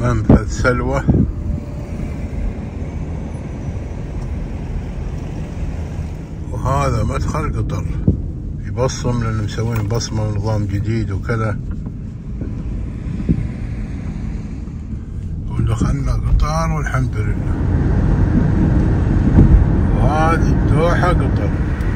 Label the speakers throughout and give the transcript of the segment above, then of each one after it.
Speaker 1: منفذ سلوى. وهذا مدخل قطر يبصم، لأن مسوين بصمة ونظام جديد وكذا. ودخلنا قطر والحمد لله. وهذه الدوحة قطر.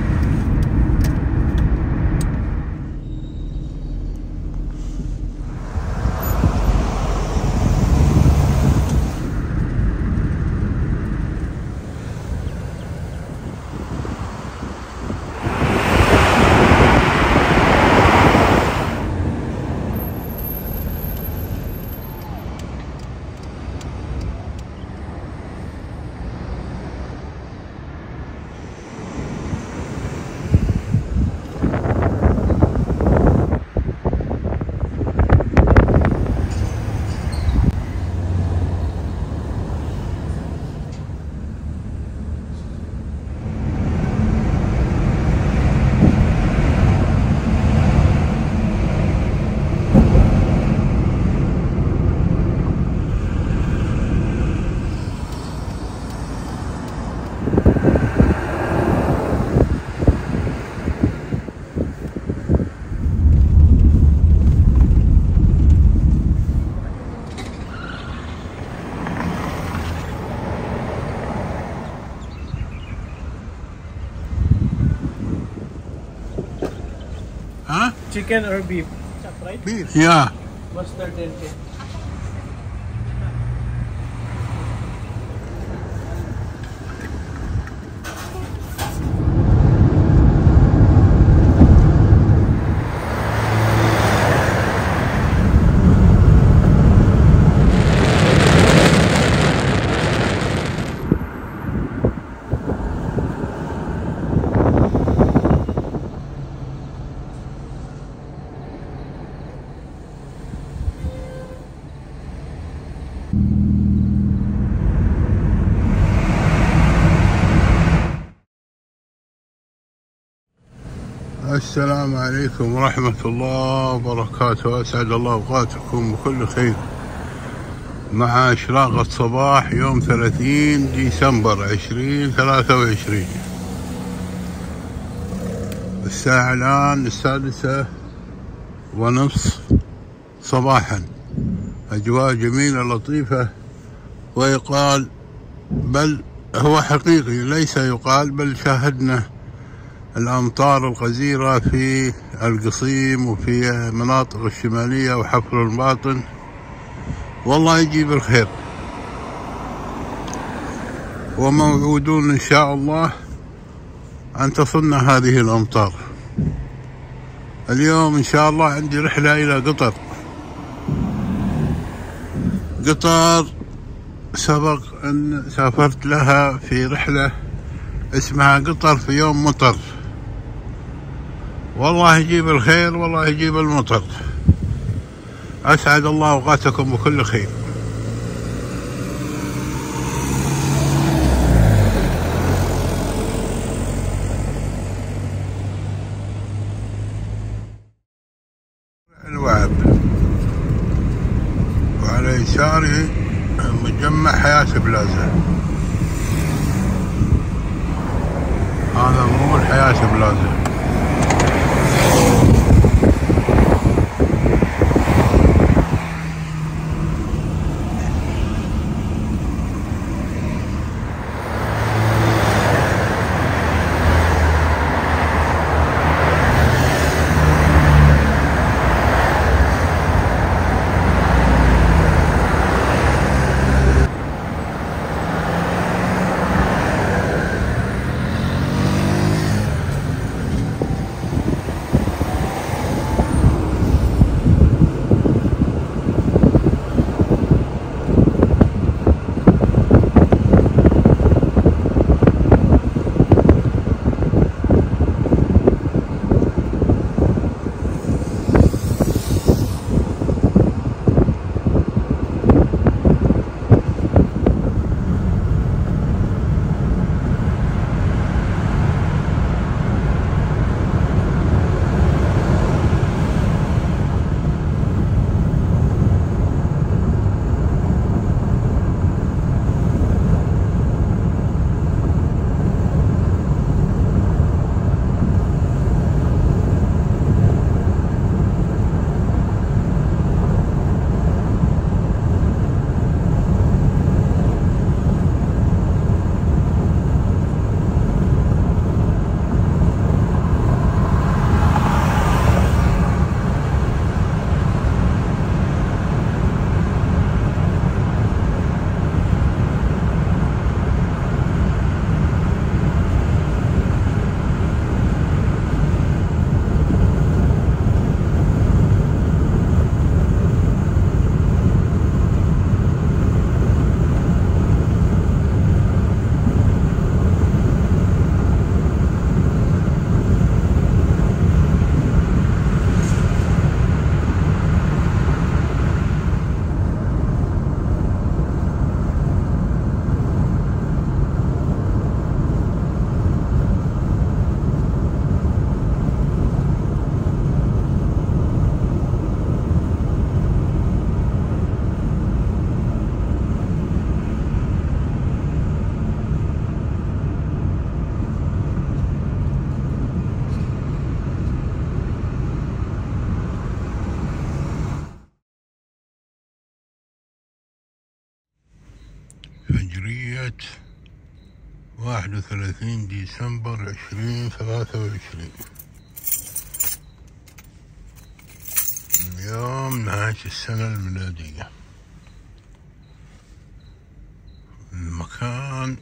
Speaker 1: Huh?
Speaker 2: Chicken or beef? Right?
Speaker 1: Beef. Yeah.
Speaker 2: Mustard and cake.
Speaker 1: السلام عليكم ورحمة الله وبركاته. أسعد الله أوقاتكم بكل خير مع إشراقة صباح يوم 30 ديسمبر 2023. الساعة الآن 6:30 صباحا. أجواء جميلة لطيفة، ويقال بل هو حقيقي ليس يقال بل شاهدنا الأمطار الغزيرة في القصيم وفي مناطق الشمالية وحفر الباطن. والله يجيب الخير، وموعودون إن شاء الله أن تصلنا هذه الأمطار. اليوم إن شاء الله عندي رحلة إلى قطر. قطر سبق أن سافرت لها في رحلة اسمها قطر في يوم مطر. والله يجيب الخير، والله يجيب المطر. أسعد الله أوقاتكم بكل خير. الوعب، وعلى يساري مجمع حياة بلازا. هذا مول حياة بلازا. بداية 31 ديسمبر 2023، يوم نهاية السنة الميلادية. المكان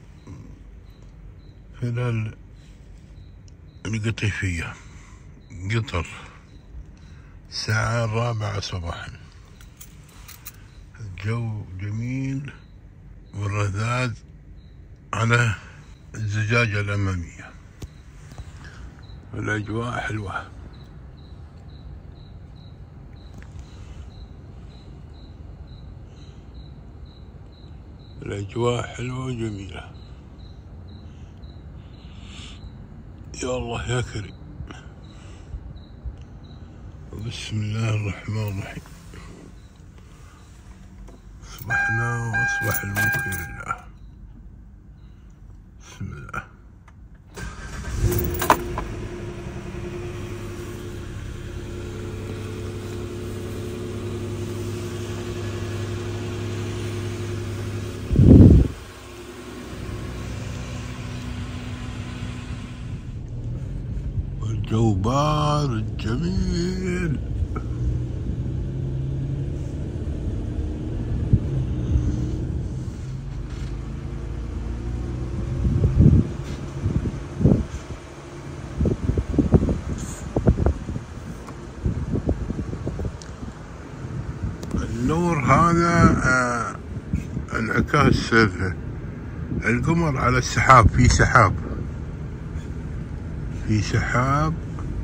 Speaker 1: في القطيفية، قطر، الساعة 4 صباحا. الجو جميل والرذاذ على الزجاجة الأمامية، الأجواء حلوة. الأجواء حلوة وجميلة. يا الله يا كريم. بسم الله الرحمن الرحيم. أصبحنا وأصبح الملك لله. بسم الله. والجو بارد جميل. النور هذا انعكاس القمر على السحاب. في سحاب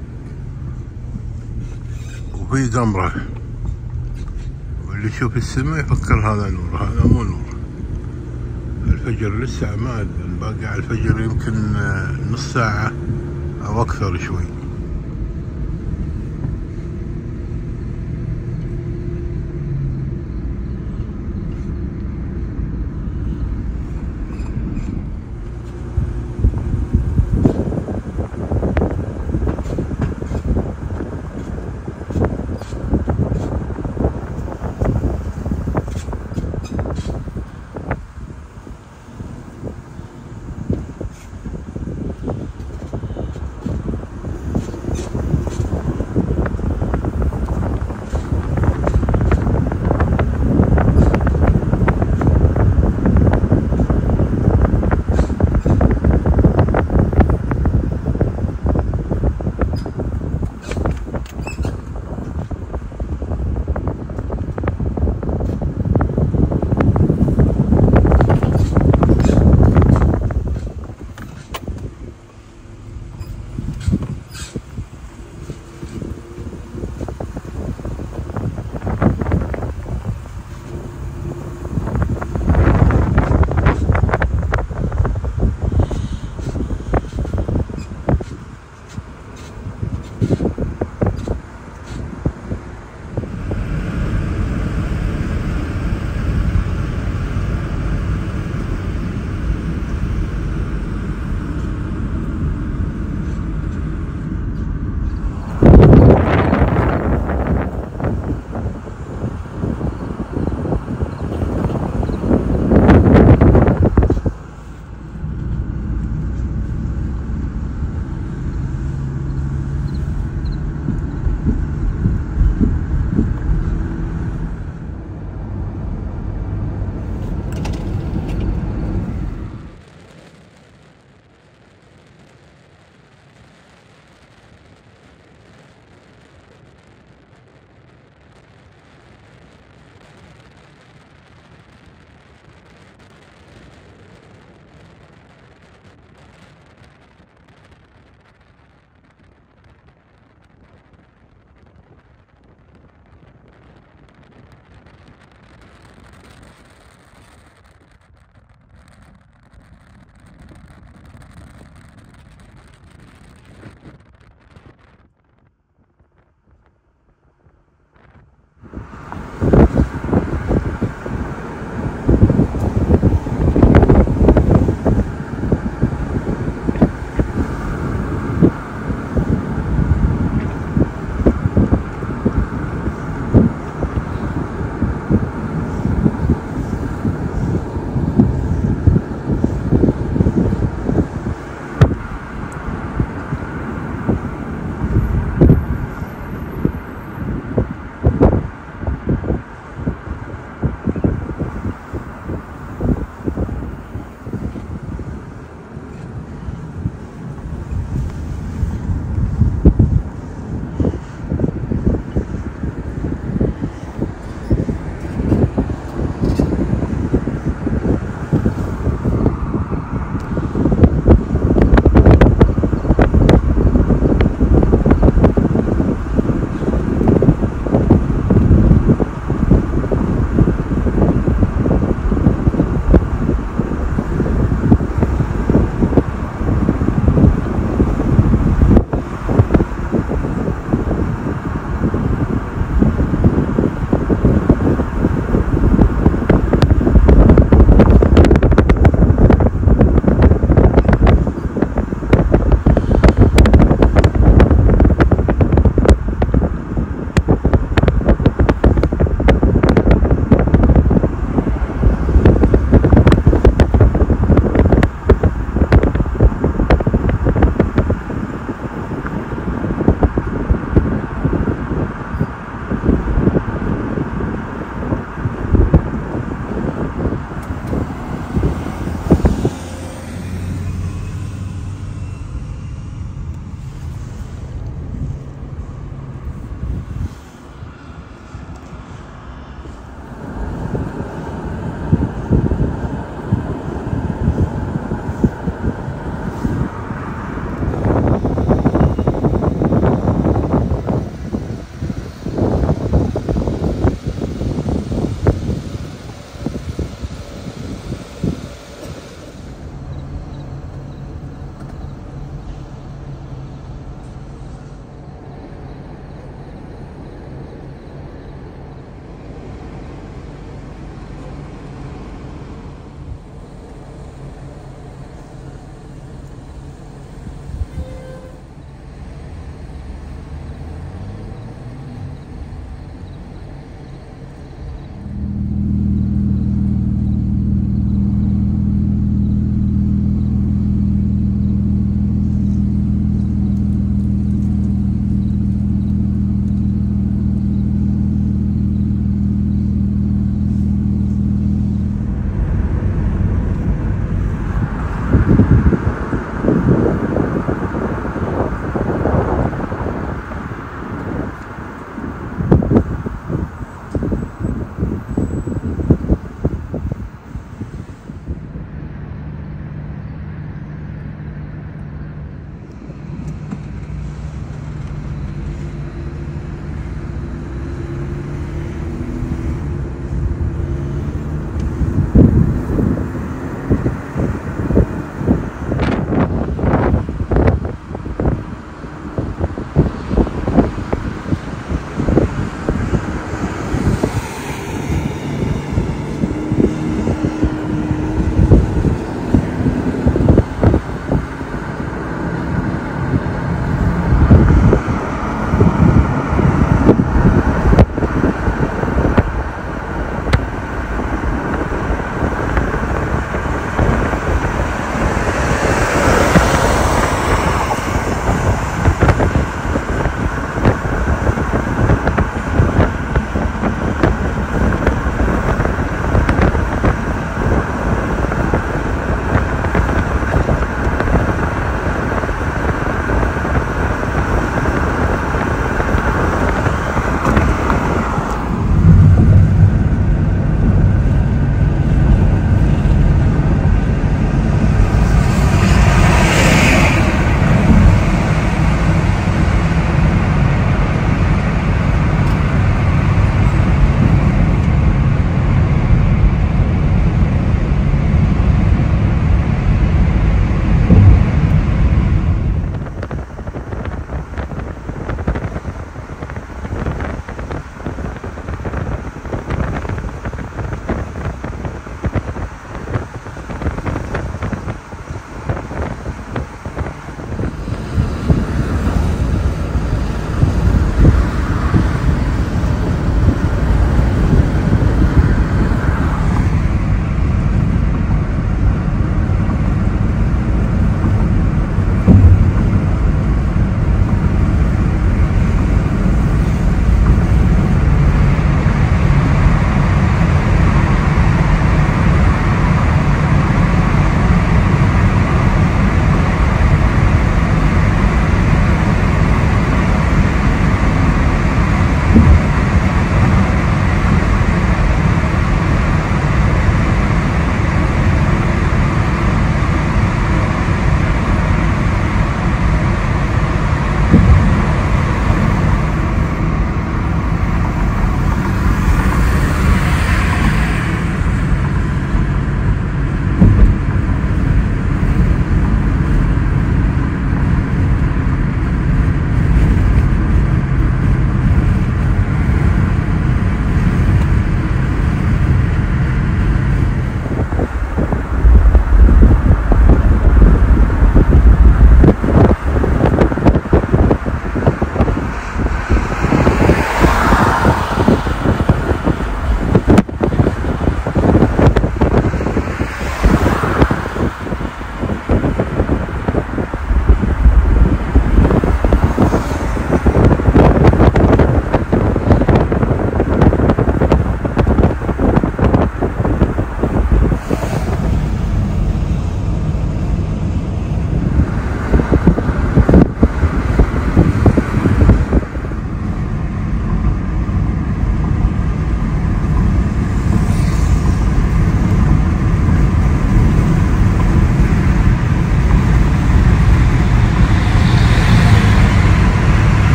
Speaker 1: وفي قمرة، واللي يشوف السماء يفكر هذا نور، هذا مو نور. الفجر لسه عمال، باقي على الفجر يمكن نص ساعة أو أكثر شوي.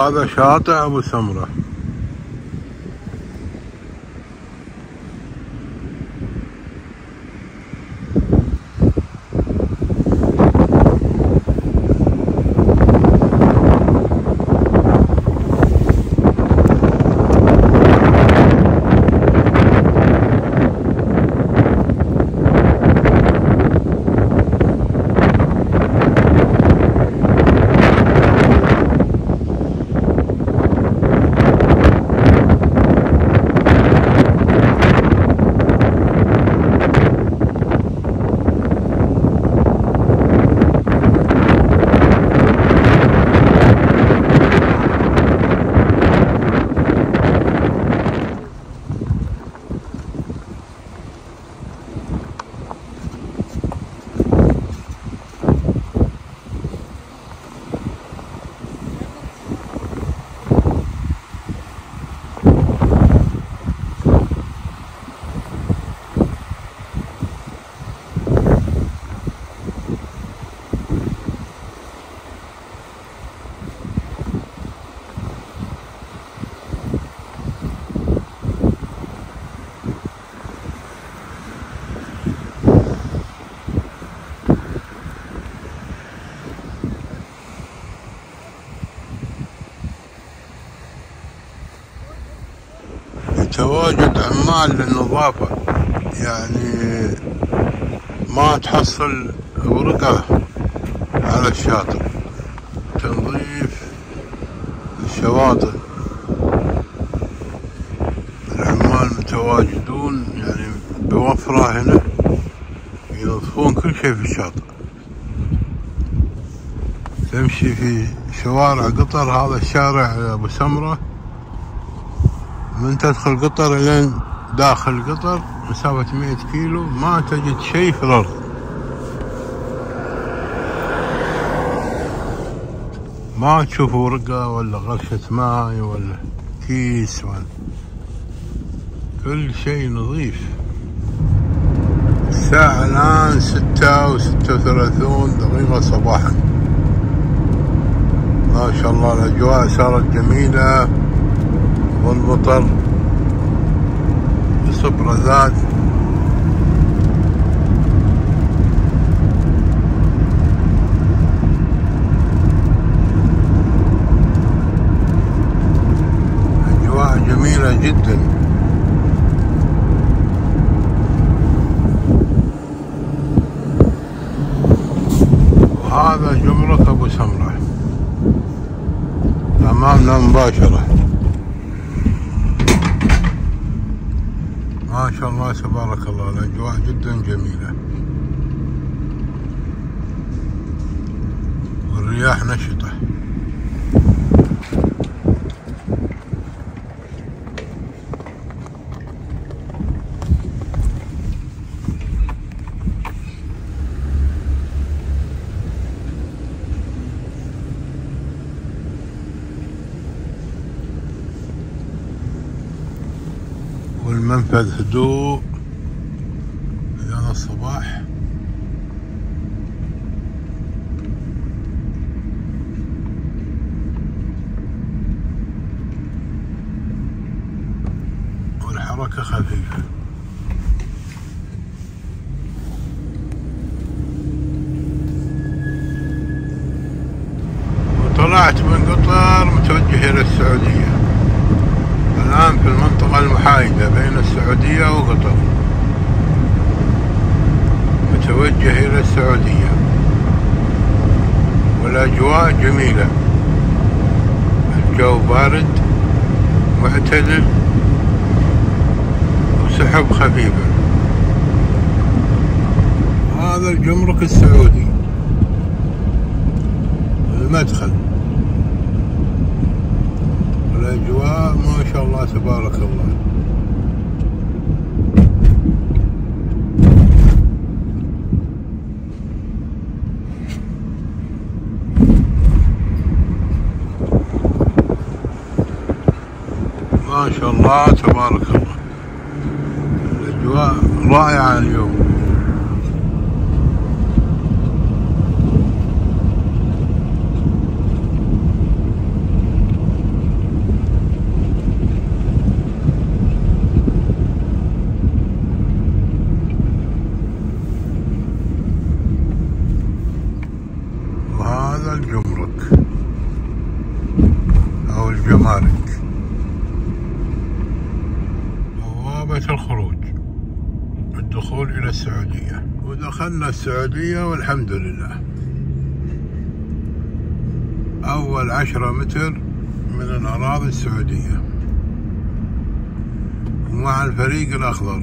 Speaker 1: هذا شاطئ أبو سمرة. تواجد عمال للنظافة، يعني ما تحصل ورقة على الشاطئ، تنظيف الشواطئ. العمال متواجدون يعني بوفرة هنا، ينظفون كل شيء في الشاطئ. تمشي في شوارع قطر، هذا الشارع أبو سمرة، من تدخل قطر لين داخل قطر مسافة 100 كيلو ما تجد شيء في الأرض. ما تشوف ورقة ولا غرشة ماء ولا كيس ولا، كل شيء نظيف. الساعة الآن 6:36 صباحا. ما شاء الله الأجواء صارت جميلة، والمطر يصب رذاذ. أجواء جميلة جدا. وهذا جمرك أبو سمرة أمامنا مباشرة. ما شاء الله تبارك الله، الأجواء جدا جميلة والرياح نشطة. والمنفذ هدوء أذان الصباح. والحركة خفيفة. وطلعت من قطر متوجه إلى السعودية، الآن في المنطقة المحايدة بين السعودية وقطر، متوجه إلى السعودية. والأجواء جميلة، الجو بارد معتدل وسحب خفيفة. وهذا الجمرك السعودي، المدخل. الأجواء ما شاء الله تبارك الله. ما شاء الله تبارك الله، الأجواء رائعة اليوم. تسوية الخروج، الدخول إلى السعودية. ودخلنا السعودية والحمد لله. أول 10 متر من الأراضي السعودية ومع الفريق الأخضر.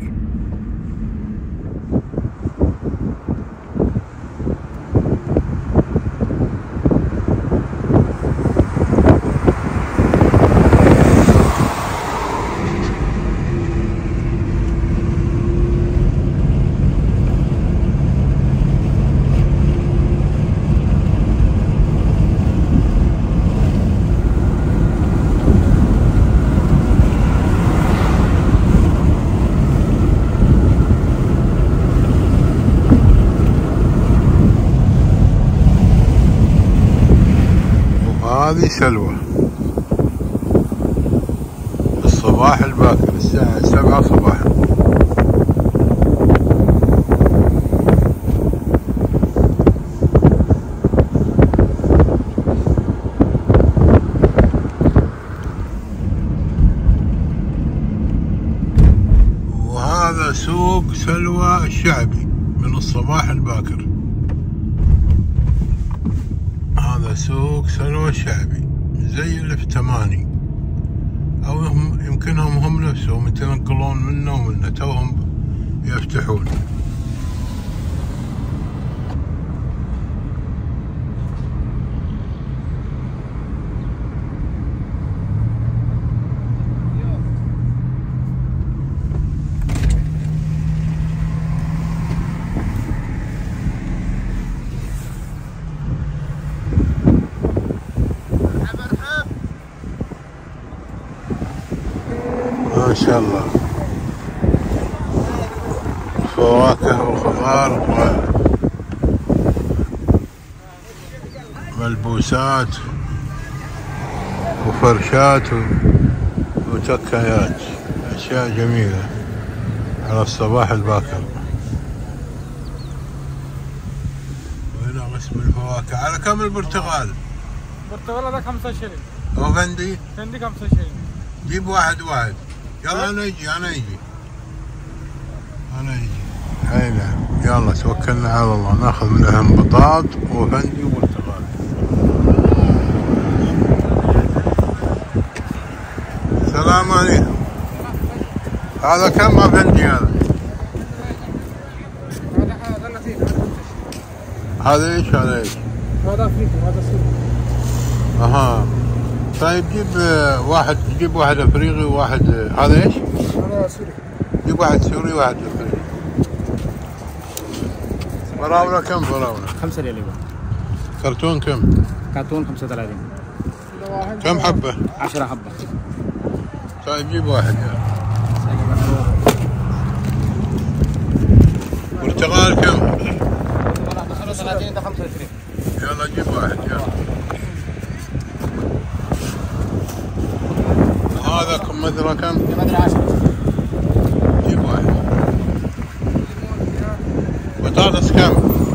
Speaker 1: هذه سلوى الصباح الباكر الساعة 7 صباحا. وهذا سوق سلوى الشعبي من الصباح الباكر. هذا سوق سلوى الشعبي زي اللي في تماني، او يمكنهم هم نفسهم يتنقلون منه ومنه، توهم يفتحون. ما شاء الله فواكه وخضار وملبوسات وفرشات وتكايات، أشياء جميلة على الصباح الباكر. وهنا قسم الفواكه. على كم البرتقال؟
Speaker 2: البرتقال هذا 5 شيرين.
Speaker 1: وفندي؟
Speaker 2: فندي 5 شيرين.
Speaker 1: جيب واحد. يلا أنا أجي. أي نعم. يلا توكلنا على الله، ناخذ منهم بطاط وفندي وبرتقال. السلام عليكم. هذا كم أفندي هذا؟ هذا ايش؟
Speaker 2: هذا افريقي، هذا سوري.
Speaker 1: اها طيب جيب واحد افريقي وواحد. هذا ايش؟
Speaker 2: هذا سوري.
Speaker 1: جيب واحد سوري وواحد افريقي. فراولة كم فراولة؟
Speaker 2: 5 ريال.
Speaker 1: كرتون كم؟
Speaker 2: كرتون 35.
Speaker 1: كم حبة؟
Speaker 2: 10 حبة.
Speaker 1: طيب جيب واحد يلا. برتقال كم؟
Speaker 2: 35 ده 25.
Speaker 1: يلا جيب واحد يلا. هذا مدرة كم؟
Speaker 2: مدرة 10.
Speaker 1: جيب واحد. بطاطس كم؟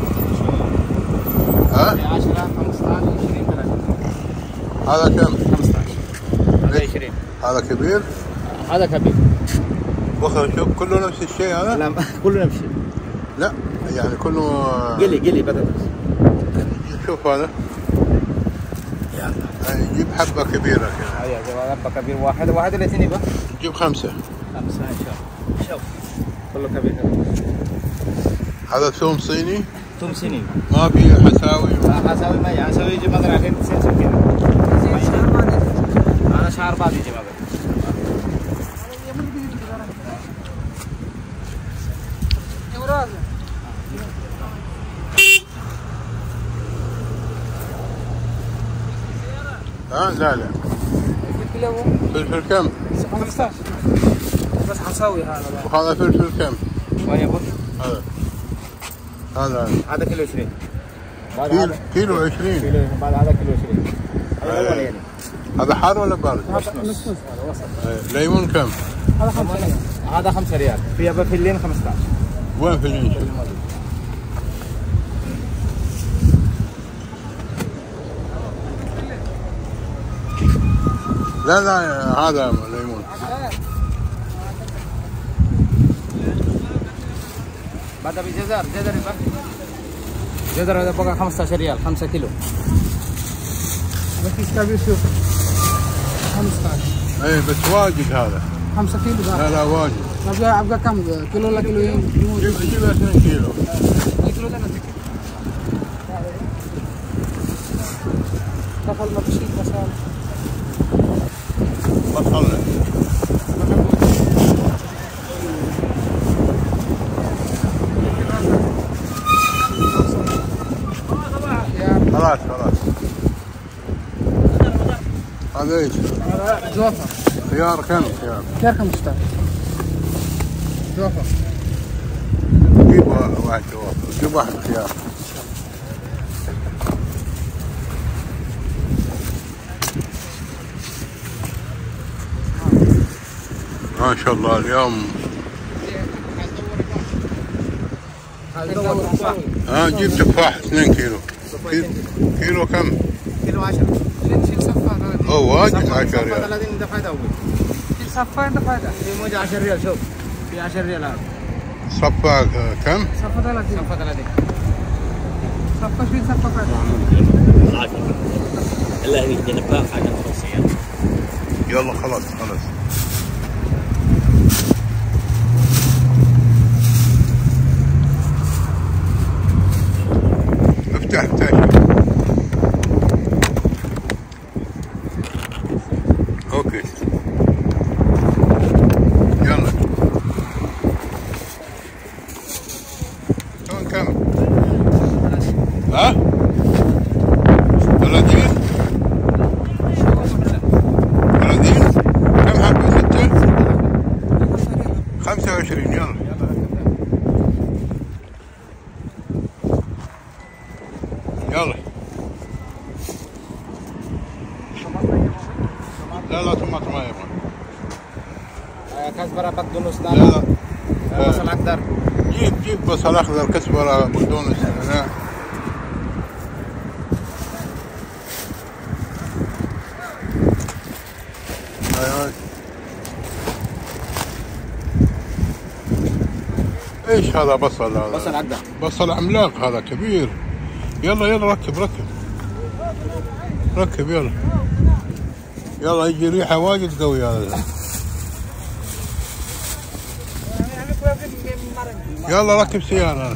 Speaker 1: ها؟
Speaker 2: 10 15 20 30.
Speaker 1: هذا كم؟
Speaker 2: 15. هذا 20.
Speaker 1: هذا كبير؟
Speaker 2: هذا كبير.
Speaker 1: بخر شوف كله نفس الشيء هذا؟
Speaker 2: لا كله نفس الشيء.
Speaker 1: لا يعني كله
Speaker 2: قلي بطاطس.
Speaker 1: شوف هذا. يلا جيب حبة كبيرة كذا.
Speaker 2: هذه حبة كبير. واحد ولا اثنين يبغى؟
Speaker 1: جيب 5.
Speaker 2: 5 ان شاء الله. شوف كله كبير.
Speaker 1: هذا ثوم صيني؟
Speaker 2: ثوم صيني.
Speaker 1: ما في حساوي؟
Speaker 2: حساوي ما يعني حساوي يجي مدرة 2 كذا. هذا شهر بعد يجي مدرة.
Speaker 1: لا فلفل كم؟
Speaker 2: 15 بس حساوي هذا.
Speaker 1: وهذا فلفل كم؟
Speaker 2: وين يا ابو؟
Speaker 1: هذا
Speaker 2: كيلو 20.
Speaker 1: كيلو 20.
Speaker 2: بعد هذا كيلو 20. هذا يعني.
Speaker 1: هذا حار ولا بارد؟
Speaker 2: نص هذا وسط.
Speaker 1: ليمون كم؟
Speaker 2: هذا 5 ريال. هذا 5 ريال. في فلين 15.
Speaker 1: وين فلين؟ لا هذا ليمون.
Speaker 2: بعدها بجزر يبقى جزر هذا بقى 15 ريال 5 كيلو.
Speaker 3: بس كابي شوف 15.
Speaker 1: اي بس واجد هذا
Speaker 3: 5 كيلو
Speaker 1: لا لا واجد.
Speaker 3: ابغى كم كيلو ولا كيلوين؟
Speaker 1: جيب 2 كيلو.
Speaker 3: كيلو ده دخل ما فيش
Speaker 1: بصل خلاص هذا ايش؟
Speaker 3: جوافة.
Speaker 1: خيار كم؟
Speaker 3: خيار 15. جوافة.
Speaker 1: جيب واحد جوافة، جيب واحد خيار. ما شاء الله اليوم. جيب تفاح 2 كيلو. كيلو كم؟
Speaker 2: كيلو 10.
Speaker 3: شيل صفار.
Speaker 1: واجد 10 ريال.
Speaker 2: 30 دفعت اول.
Speaker 3: شيل صفار دفعت.
Speaker 2: في موجة 10 ريال شوف. في 10 ريال هذا.
Speaker 1: صفا كم؟
Speaker 3: صفا 30.
Speaker 2: صفا 30.
Speaker 3: صفا شيل صفا فات.
Speaker 4: الا هي تنبأ حاجه خاصيه.
Speaker 1: يلا خلاص. افتح. اوكي يلا. شلون كم؟ ها؟ 30 كم حبة؟ 6 25. يلا لا طماطم ما يبغى.
Speaker 2: كزبرة بقدونس
Speaker 1: لا
Speaker 2: بصل اخضر.
Speaker 1: جيب بصل اخضر، كزبرة، بقدونس. لا ايش هذا بصل؟ هذا
Speaker 2: بصل اخضر.
Speaker 1: بصل عملاق هذا كبير. يلا ركب يلا يجي ريحة واجد قوية هذا. يلا ركب سيارة.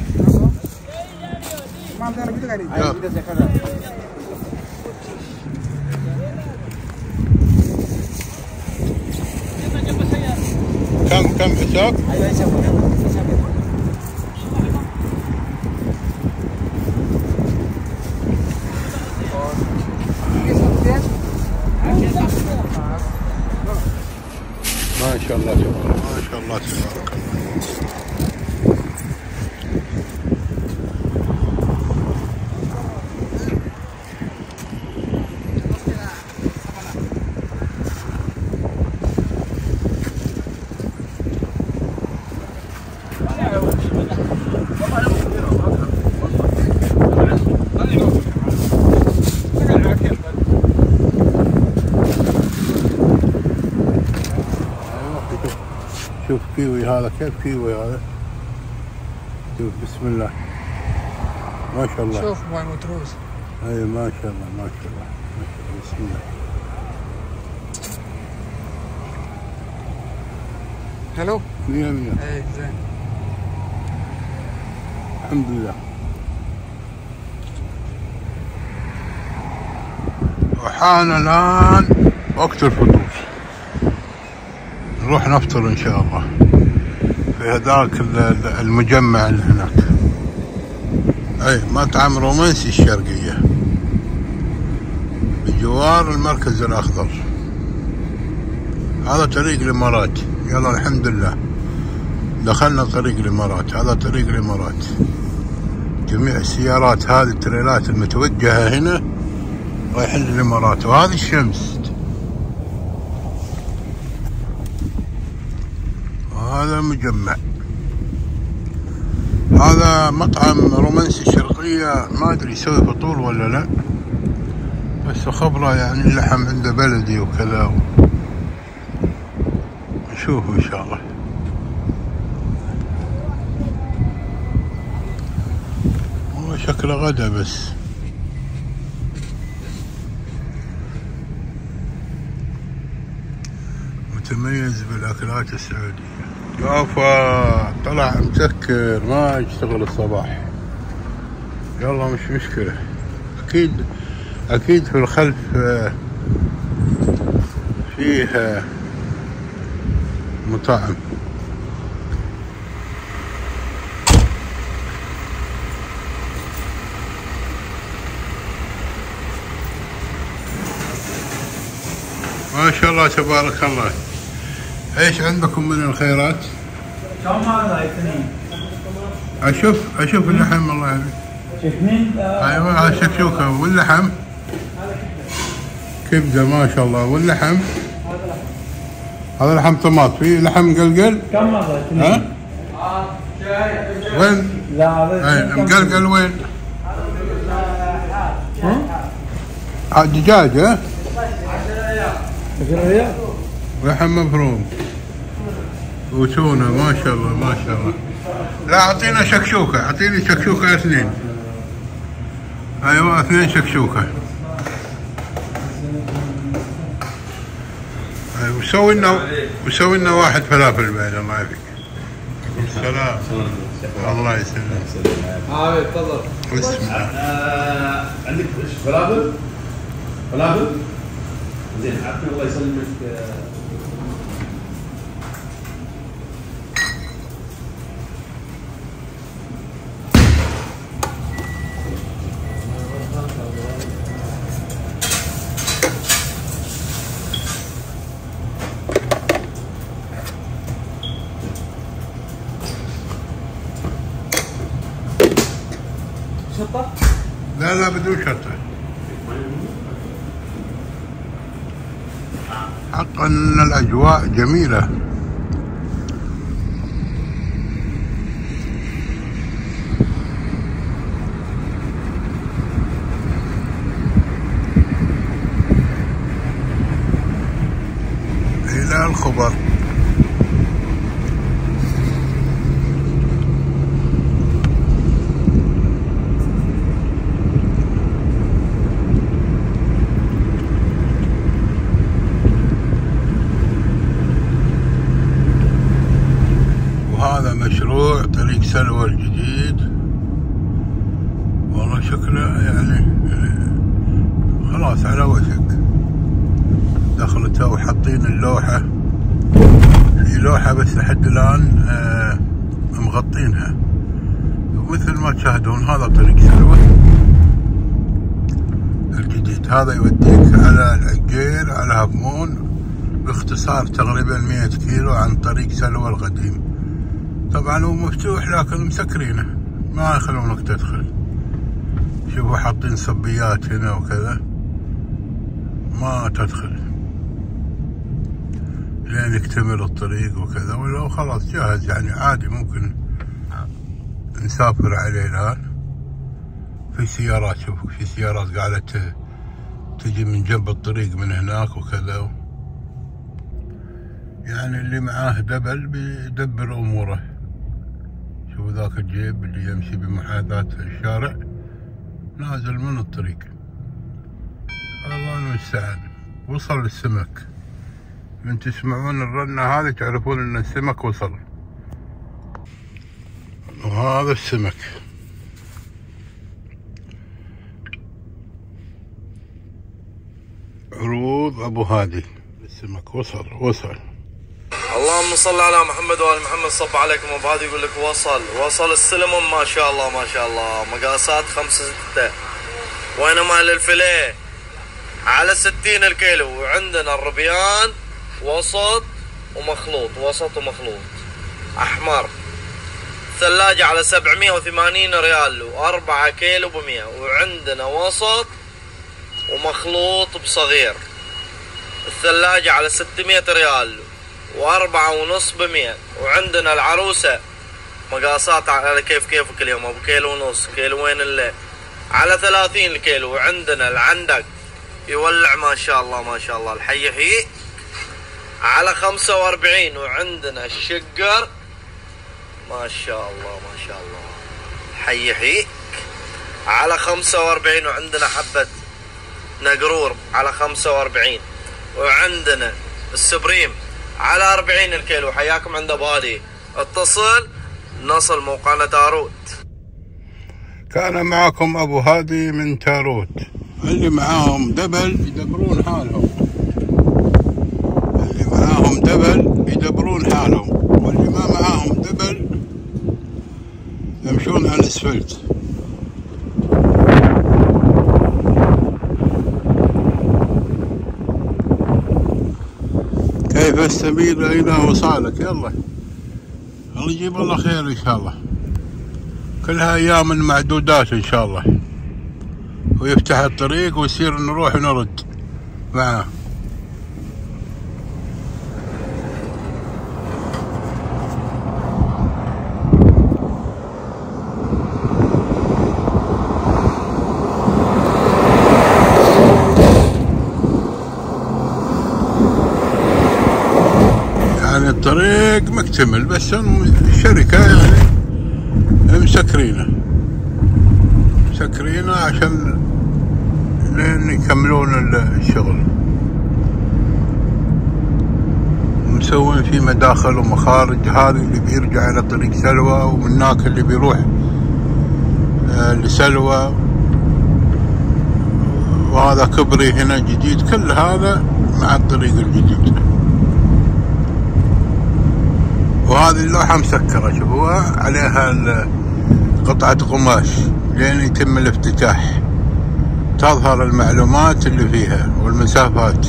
Speaker 1: كم حساب؟
Speaker 2: ايوه حساب.
Speaker 1: ما شاء الله تبارك الله. شوف كيوي هذا، كيف كيوي هذا؟ شوف بسم الله ما شاء الله.
Speaker 3: شوف باي متروس.
Speaker 1: اي ما شاء الله بسم الله.
Speaker 3: حلو
Speaker 1: 100.
Speaker 3: اي زين
Speaker 1: الحمد لله. وحان الآن وقت الفطور، نروح نفطر إن شاء الله في هذاك المجمع اللي هناك. أي مطعم رومانسي الشرقية بجوار المركز الأخضر. هذا طريق الإمارات. يلا الحمد لله دخلنا طريق الإمارات. هذا طريق الإمارات. جميع السيارات هذه التريلات المتوجهة هنا رايحين للإمارات. وهذه الشمس. وهذا المجمع. هذا مطعم رومانسي الشرقية. ما أدري يسوي فطور ولا لا، بس خبره يعني اللحم عنده بلدي وكذا. نشوفه إن شاء الله. شكله غدا بس. متميز بالأكلات السعودية. شوفه طلع مسكر ما يشتغل الصباح. يلا مش مشكلة، أكيد في الخلف فيه مطاعم. ما شاء الله تبارك الله. ايش عندكم من الخيرات؟
Speaker 5: كم هذا اثنين؟
Speaker 1: اشوف اللحم الله يعافيك.
Speaker 5: اثنين؟
Speaker 1: ايوه هذا شكشوكه واللحم كبده ما شاء الله. واللحم هذا لحم طماط. في لحم مقلقل.
Speaker 5: كم هذا اثنين؟
Speaker 1: ها؟ وين؟
Speaker 5: لا هذا
Speaker 1: مقلقل وين؟ دجاج ها؟
Speaker 5: 10 ريال.
Speaker 1: لحم مفروم وتونة ما شاء الله ما شاء الله. لا اعطينا شكشوكة، اعطيني شكشوكة 2. ايوه 2 شكشوكة. ايوه وسوي لنا 1 فلافل بعد الله يعافيك. السلام. الله يسلمك.
Speaker 2: تفضل.
Speaker 1: بسم الله.
Speaker 4: عندك فلافل؟ فلافل؟ زين عافية الله يسلمك.
Speaker 5: شطة؟
Speaker 1: لا بدون شطة. حقا ان الاجواء جميلة. الى الخبر. مشروع طريق سلوى الجديد. والله شكله يعني خلاص على وشك دخلته وحاطين اللوحة. في لوحة بس لحد الآن مغطينها. ومثل ما تشاهدون هذا طريق سلوى الجديد. هذا يوديك على العقير على هفمون باختصار تقريبا 100 كيلو عن طريق سلوى القديم. طبعا هو مفتوح لكن مسكرينه ما يخلونك تدخل. شوفوا حاطين صبيات هنا وكذا ما تدخل لين يكتمل الطريق وكذا. ولو خلاص جاهز يعني عادي ممكن نسافر عليه الآن. في سيارات شوفوا في سيارات قاعدة تجي من جنب الطريق من هناك وكذا. يعني اللي معاه دبل بيدبر أموره. شوفوا ذاك الجيب اللي يمشي بمحاذاة الشارع نازل من الطريق. الله المستعان. وصل للسمك. من تسمعون الرنة هذه تعرفون ان السمك وصل. وهذا السمك عروض ابو هادي. السمك وصل.
Speaker 6: اللهم صل على محمد وآل محمد. صب عليكم ابو هادي يقول لك وصل السلمون ما شاء الله مقاسات 5-6. وين مال الفيليه على 60 الكيلو. وعندنا الربيان وسط ومخلوط احمر. ثلاجة على 780 ريال و4 كيلو ب100. وعندنا وسط ومخلوط بصغير. الثلاجة على 600 ريال و4.5 ب100. وعندنا العروسة مقاسات على كيفك اليوم ابو كيلو ونص كيلوين اللي على 30 الكيلو. وعندنا العندق يولع ما شاء الله الحي يحييك على 45. وعندنا الشقر ما شاء الله الحي يحييك على 45، وعندنا حبة نقرور على 45، وعندنا السبريم على 40 الكيلو. حياكم عند ابو هادي، اتصل نصل موقعنا تاروت.
Speaker 1: كان معكم ابو هادي من تاروت. اللي معاهم دبل يدبرون حالهم، اللي معاهم دبل يدبرون حالهم، واللي ما معاهم دبل يمشون على الاسفلت. كيف السبيل الى وصالك؟ يلا الله يجيب الله خير ان شاء الله، كلها ايام معدودات ان شاء الله، ويفتح الطريق ويصير نروح ونرد معاه. يعني الطريق مكتمل، بس الشركة يعني مسكرينه عشان لين يكملون الشغل، مسوين فيه مداخل ومخارج. هذا اللي بيرجع إلى طريق سلوى، ومن هناك اللي بيروح لسلوى، وهذا كبري هنا جديد. كل هذا مع الطريق الجديد. وهذه اللوحة مسكرة، شوفوها عليها قطعة قماش لين يتم الافتتاح، تظهر المعلومات اللي فيها والمسافات.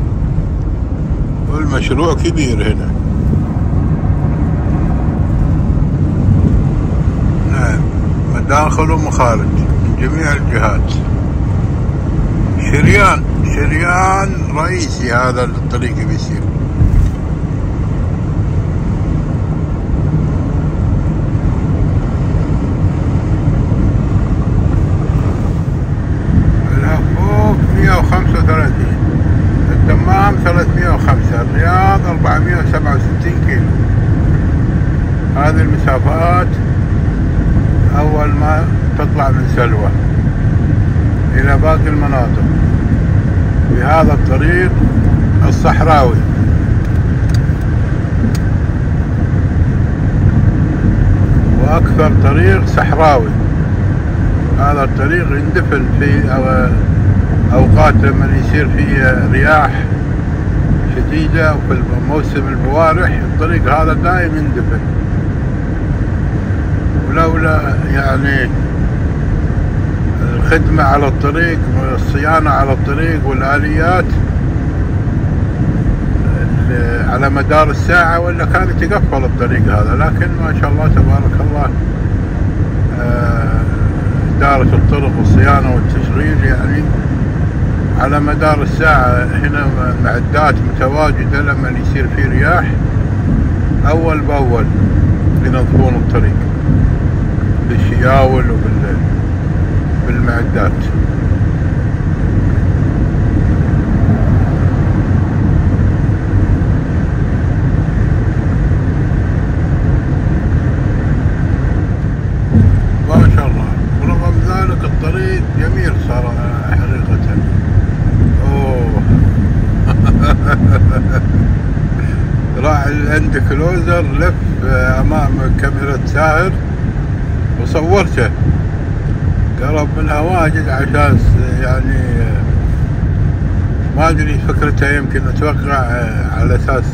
Speaker 1: والمشروع كبير هنا. نعم، مداخل ومخارج من جميع الجهات. شريان رئيسي هذا الطريق بيصير. الدمام 305، الرياض 467 كيلو. هذه المسافات أول ما تطلع من سلوى إلى باقي المناطق بهذا الطريق الصحراوي. وأكثر طريق صحراوي. هذا الطريق يندفن في أوقات لما يصير فيه رياح شديدة، وفي موسم البوارح الطريق هذا دائم يندفن. ولولا يعني الخدمة على الطريق والصيانة على الطريق والآليات على مدار الساعة، ولا كان يتقفل الطريق هذا. لكن ما شاء الله تبارك الله إدارة الطرق والصيانة والتشغيل يعني على مدار الساعة. هنا معدات متواجدة لما يصير في رياح، أول بأول ينظفون الطريق بالشياول وبالمعدات. ما شاء الله. ورغم ذلك الطريق جميل صار حقيقة. راح عند كلوزر، لف امام كاميرا ساهر وصورته، قرب منها واجد عشان يعني ما ادري فكرته، يمكن اتوقع على اساس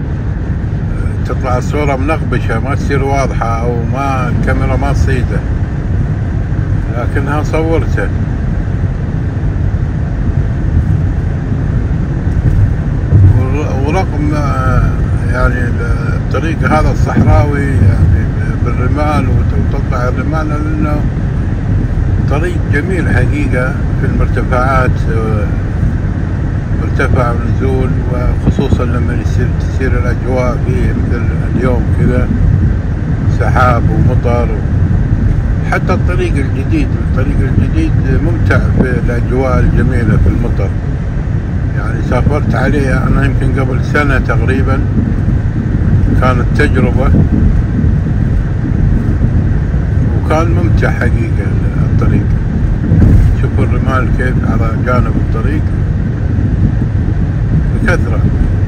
Speaker 1: تطلع الصورة منغبشة ما تصير واضحة، او ما الكاميرا ما تصيده، لكنها صورته. ورغم يعني الطريق هذا الصحراوي يعني بالرمال وتطلع الرمال، لأنه طريق جميل حقيقة في المرتفعات، مرتفع ونزول، وخصوصا لما تصير الأجواء فيه مثل اليوم كذا سحاب ومطر. حتى الطريق الجديد ممتع في الأجواء الجميلة في المطر. يعني سافرت عليه أنا يمكن قبل سنة تقريبا، كانت تجربة وكان ممتع حقيقة الطريق. شوفوا الرمال كيف على جانب الطريق بكثرة،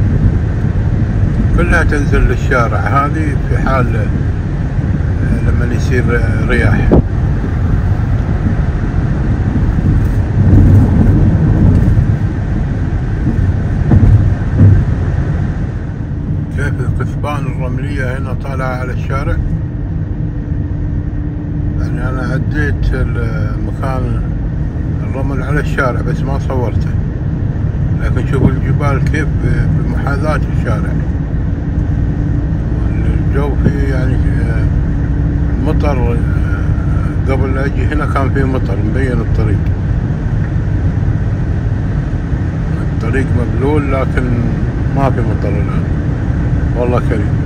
Speaker 1: كلها تنزل للشارع. هذه في حال لما يصير رياح. كيف الكثبان الرملية هنا طالعة على الشارع. يعني أنا عديت مكان الرمل على الشارع بس ما صورته، لكن شوفوا الجبال كيف بمحاذاة الشارع. الجو فيه يعني مطر. قبل لا أجي هنا كان فيه مطر مبين الطريق مبلول، لكن ما في مطر الآن. والله كريم.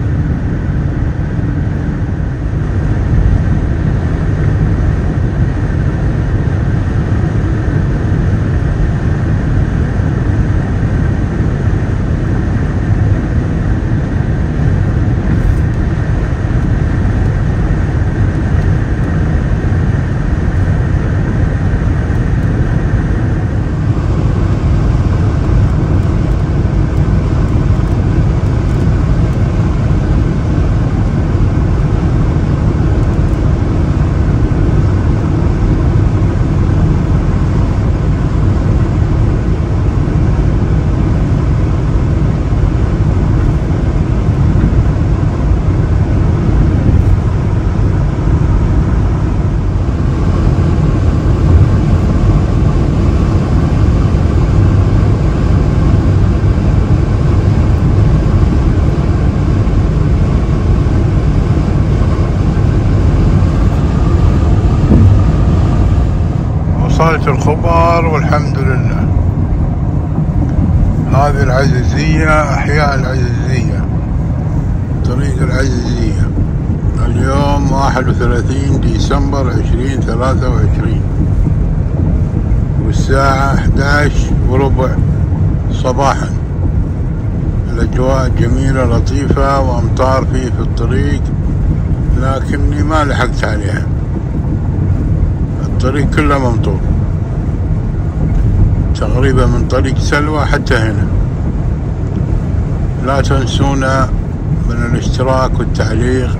Speaker 1: وصلت الخبر والحمد لله. هذه العزيزية، أحياء العزيزية، طريق العزيزية. اليوم 31 ديسمبر 2023 والساعة 11:15 صباحا. الأجواء جميلة لطيفة وأمطار في الطريق، لكني ما لحقت عليها. الطريق كله ممطور تقريبا من طريق سلوى حتى هنا. لا تنسونا من الاشتراك والتعليق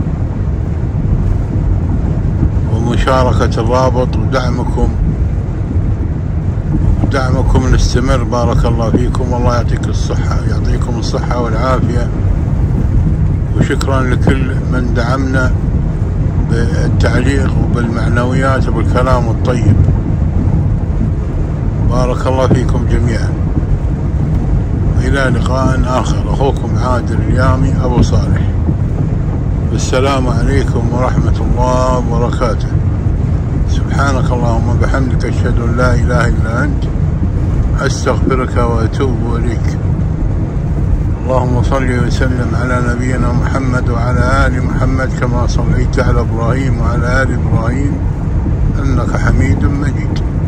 Speaker 1: ومشاركة الرابط ودعمكم نستمر. بارك الله فيكم، والله يعطيكم الصحة والعافية. وشكرا لكل من دعمنا بالتعليق وبالمعنويات وبالكلام الطيب. بارك الله فيكم جميعا. إلى لقاء آخر. أخوكم عادل اليامي أبو صالح. والسلام عليكم ورحمة الله وبركاته. سبحانك اللهم وبحمدك، أشهد أن لا إله إلا أنت، أستغفرك وأتوب إليك. اللهم صل وسلم على نبينا محمد وعلى آل محمد كما صليت على إبراهيم وعلى آل إبراهيم إنك حميد مجيد.